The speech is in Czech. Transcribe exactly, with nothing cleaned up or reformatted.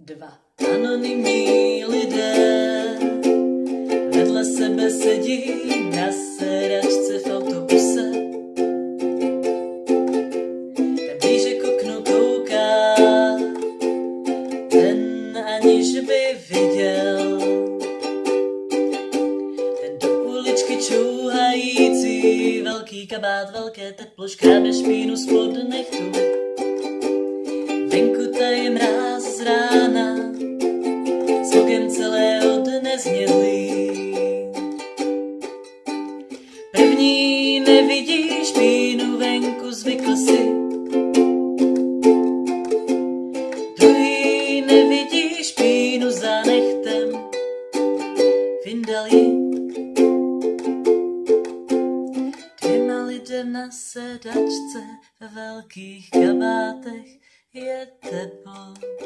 Dva anonymní lidé vedle sebe sedí na sedačce v autobuse. Ten blíže k oknu kouká, ten aniž by viděl. Ten do uličky čouhající, velký kabát, velké teplo, škrábe špínu spod nechtu. Venku taje mráz z rána, s okem celého dne znědlý. První nevidí špínu venku, zvykl si. Druhý nevidí špínu za nechtem, vyndal ji. Dvěma lidem na sedačce ve velkých kabátech je teplo.